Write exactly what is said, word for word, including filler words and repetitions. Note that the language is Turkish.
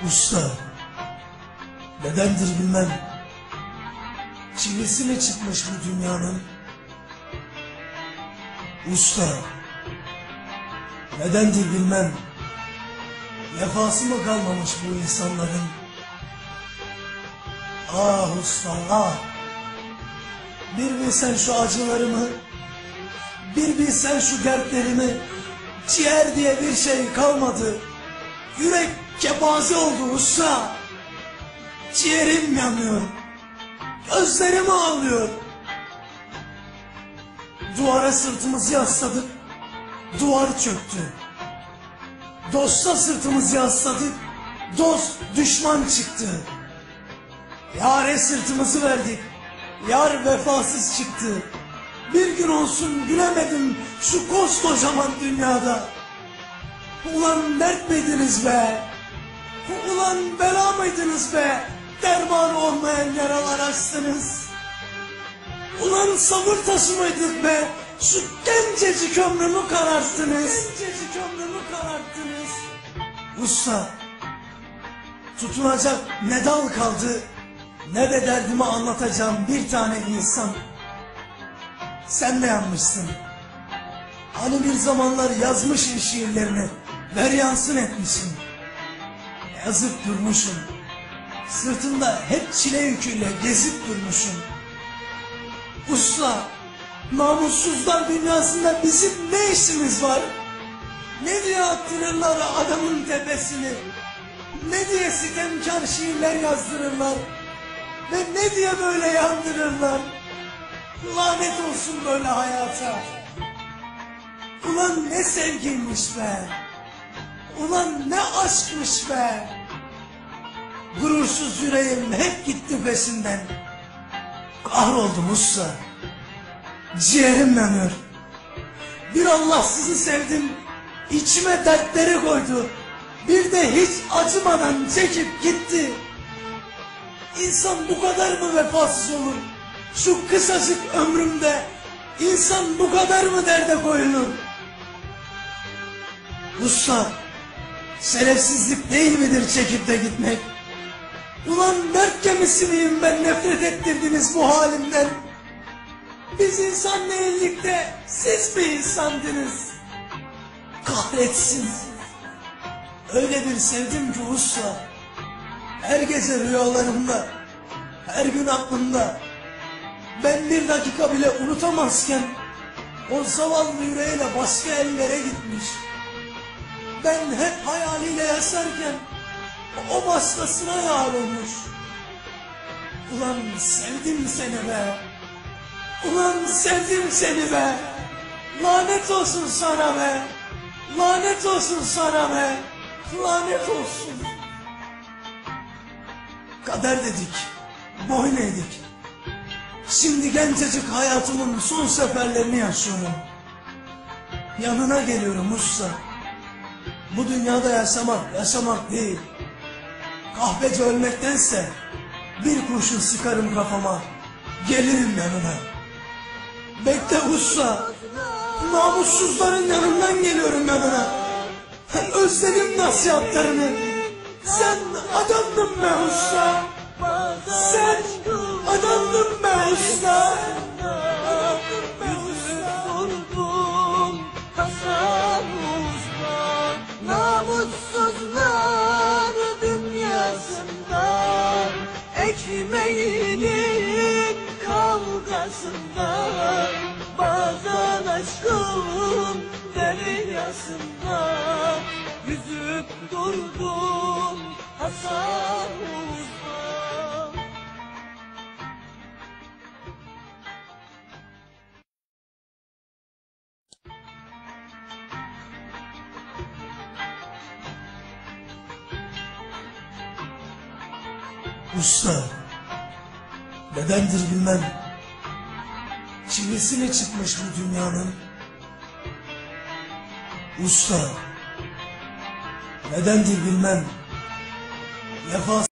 Usta, nedendir bilmem, çivisi mi çıkmış bu dünyanın? Usta, nedendir bilmem, vefası mı kalmamış bu insanların? Ah usta ah, bir bilsen şu acılarımı, bir bilsen şu dertlerimi, ciğer diye bir şey kalmadı, yürek kepaze oldu usta. Ciğerim yanıyor, gözlerim ağlıyor. Duvara sırtımızı yasladık, duvar çöktü. Dosta sırtımızı yasladık, dost düşman çıktı. Yâre sırtımızı verdik, yar vefasız çıktı. Bir gün olsun gülemedim şu koskocaman dünyada. Ulan dert miydiniz be? Ulan bela mıydınız be? Derman olmayan yaralar açtınız. Ulan sabır taşı mıydık be? Şu gencecik ömrümü kararttınız. Gencecik ömrümü kararttınız. Usta, tutunacak ne dal kaldı, ne de derdimi anlatacağım bir tane insan. Sen de yanmışsın. Hani bir zamanlar yazmışım şiirlerini, ver yansın etmişsin. Yazıp durmuşum. Sırtımda hep çile yüküyle gezip durmuşum. Usta, namussuzlar dünyasında bizim ne işimiz var? Ne diye attırırlar adamın tepesini? Ne diye sitemkar şiirler yazdırırlar? Ve ne diye böyle yandırırlar? Lanet olsun böyle hayata. Ulan ne sevgiymiş be. Ulan ne aşkmış be. Gurursuz yüreğim hep gitti peşinden. Kahroldum usta. Ciğerim yanıyor. Bir Allahsızı sevdim, içime dertleri koydu. Bir de hiç acımadan çekip gitti. İnsan bu kadar mı vefasız olur? Şu kısacık ömrümde insan bu kadar mı derde koyulur? Usta, şerefsizlik değil midir çekip de gitmek? Ulan dert gemisi miyim ben, nefret ettirdiniz bu halimden? Biz insan değildik de siz mi insandınız? Kahretsin. Öyle bir sevdim ki usta, her gece rüyalarımda, her gün aklımda. Ben bir dakika bile unutamazken o zavallı yüreğiyle başka ellere gitmiş. Ben hep hayaliyle yaşarken o başkasına yar olmuş. Ulan sevdim seni be. Ulan sevdim seni be. Lanet olsun sana be. Lanet olsun sana be. Lanet olsun. Kader dedik, boyun eğdik. Şimdi gencecik hayatımın son seferlerini yaşıyorum. Yanına geliyorum usta. Bu dünyada yaşamak, yaşamak değil. Kahveci ölmektense bir kurşun sıkarım kafama, gelirim yanına. Bekle usta, namussuzların yanından geliyorum yanına. Özledim nasihatlerini. Sen adamdın be usta. Sen adamdın be usta. Namussuzlar dünyasında, ekmeğinin kavgasında, bazen aşkın deryasında yüzüp durdum Hasan Usta. Usta, nedendir bilmem, çivisi mi çıkmış bu dünyanın? Usta, nedendir bilmem, vefasız